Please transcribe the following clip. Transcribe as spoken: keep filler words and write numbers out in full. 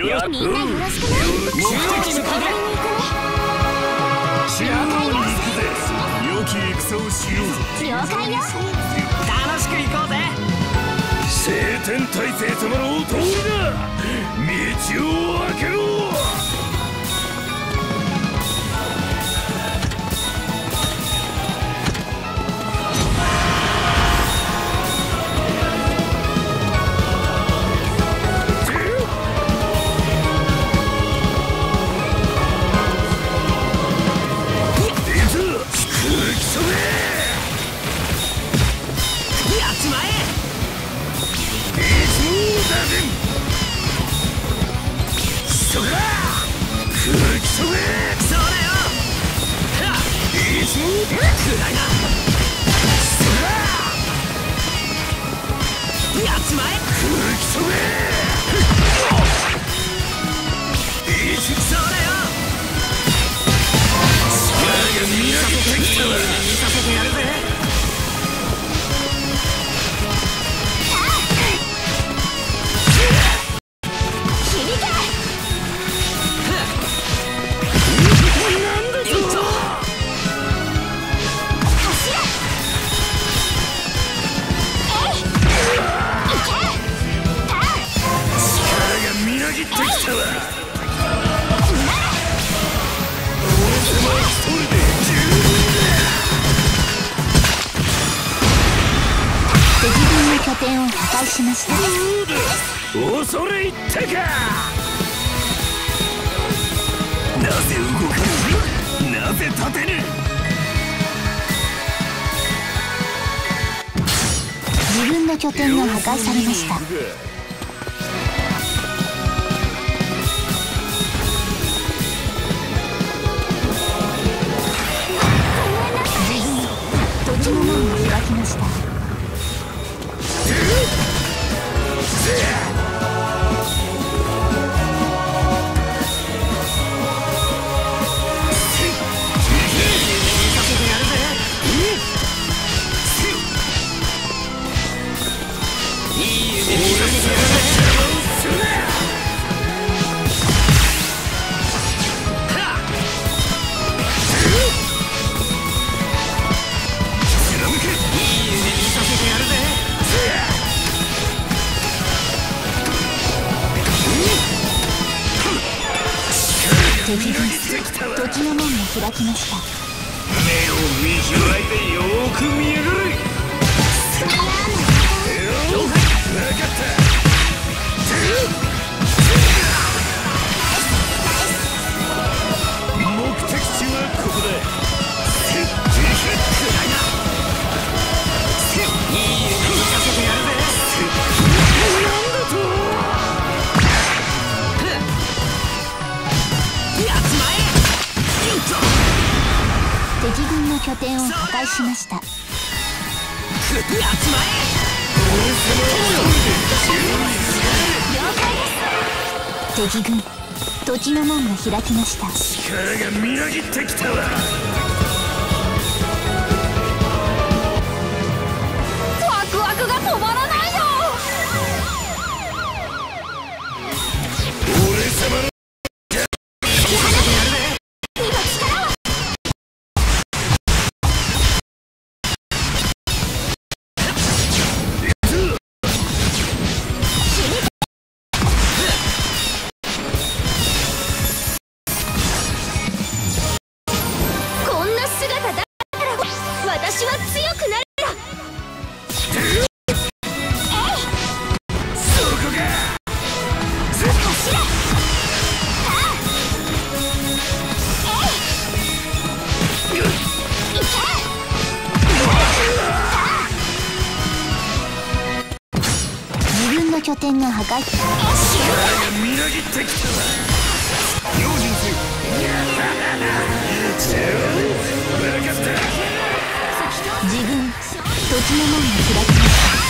よろしくね。目的に向かって中央に行くぜ。良き戦をしようぞ。 了解よ。 楽しく行こうぜ。 聖天大聖様のお通りだ。道を開けろ。 しました。 恐れ入ったか。なぜ動かぬ。なぜ立てぬ。 自分の拠点が破壊されました。土地の門が開きました。敵軍、土地の門が開きました。 目を見開いてよーく見やがれ。了解。分かった。目的地はここだ。いい夢見させてやるぜ。なんだと。 敵軍の拠点を破壊しました。敵軍、土地の門が開きました。 力がみなぎってきたわ。 ワクワクが止まらないよ。 俺様の私は強くなる。自分の拠点が破壊。 みなぎってきたわ。用心せよ。分かった。 自分、土地の門が開きました。